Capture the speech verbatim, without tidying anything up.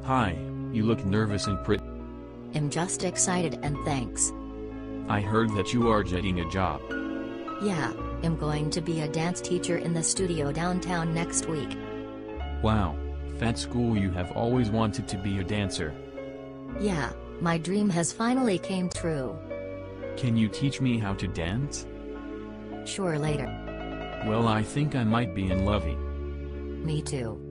Hi, you look nervous and pretty. I'm just excited and thanks. I heard that you are getting a job. Yeah, I'm going to be a dance teacher in the studio downtown next week. Wow, that's cool. You have always wanted to be a dancer. Yeah, my dream has finally came true. Can you teach me how to dance? Sure, later. Well, I think I might be in lovey. Me too.